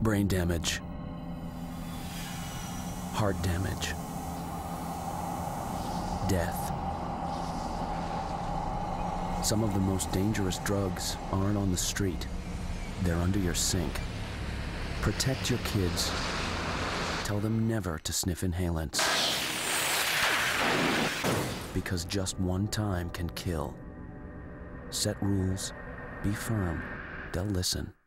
Brain damage. Heart damage. Death. Some of the most dangerous drugs aren't on the street. They're under your sink. Protect your kids. Tell them never to sniff inhalants. Because just one time can kill. Set rules. Be firm. They'll listen.